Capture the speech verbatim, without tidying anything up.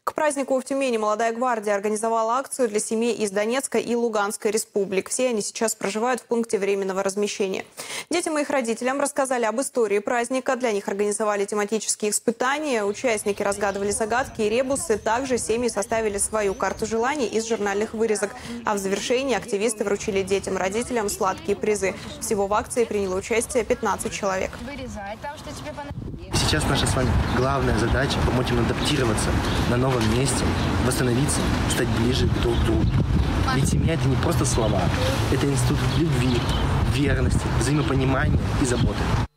К празднику в Тюмени «Молодая гвардия» организовала акцию для семей из Донецкой и Луганской республик. Все они сейчас проживают в пункте временного размещения. Детям и их родителям рассказали об истории праздника. Для них организовали тематические испытания. Участники разгадывали загадки и ребусы. Также семьи составили свою карту желаний из журнальных вырезок. А в завершении активисты вручили детям и родителям сладкие призы. Всего в акции приняло участие пятнадцать человек. Сейчас наша с вами главная задача – помочь им адаптироваться на новом месте, восстановиться, стать ближе друг к другу. Ведь семья – это не просто слова, это институт любви, верности, взаимопонимания и заботы.